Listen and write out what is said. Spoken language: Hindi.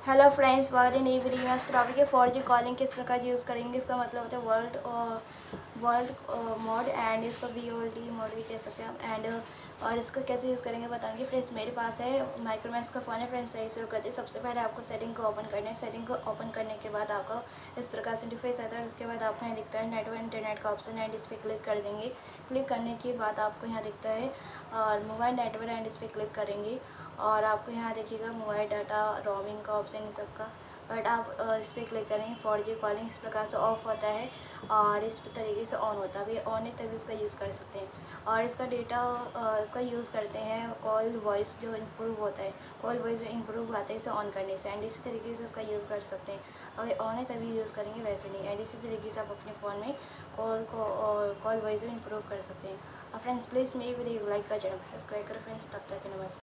हेलो फ्रेंड्स, बहुत ही नई वीडियो में आज टॉपिक है 4G कॉलिंग किस प्रकार यूज़ करेंगे। इसका मतलब होता है वर्ल्ड मोड एंड इसका VoLTE मोड भी कह सकते हैं हम। एंड और इसका कैसे यूज़ करेंगे बताएंगे। फ्रेंड्स मेरे पास है माइक्रोमैक्स का फ़ोन है। फ्रेंड्स सही शुरू करते हैं। सबसे पहले आपको सेटिंग को ओपन करना है। सेटिंग को ओपन करने के बाद आपको इस प्रकार से इंटरफेस आता है। उसके बाद आपको यहाँ दिखता है नेटवर्क इंटरनेट का ऑप्शन एंड इस पर क्लिक कर देंगे। क्लिक करने के बाद आपको यहाँ दिखता है और मोबाइल नेटवर्क एंड इस पर क्लिक करेंगे और आपको यहाँ देखिएगा मोबाइल डाटा रोमिंग का ऑप्शन इन सब का। बट आप इस पर क्लिक करेंगे 4G कॉलिंग इस प्रकार से ऑफ होता है और इस तरीके से ऑन होता है। अगर ऑन है तभी इसका यूज़ कर सकते हैं। और इसका डेटा इसका यूज़ करते हैं कॉल वॉइस जो इम्प्रूव होता है, कॉल वॉइस जो इम्प्रूव आता है इसे ऑन करने से। एंड इसी तरीके से इसका यूज़ कर सकते हैं। अगर ऑन है तभी यूज़ करेंगे, वैसे नहीं। एंड इसी तरीके से आप अपने फ़ोन में कॉल वॉइस इम्प्रूव कर सकते हैं। फ्रेंड्स प्लीज़ मेरी वीडियो लाइक कर चैनल को सब्सक्राइब करें। फ्रेंड्स तब तक नमस्कार।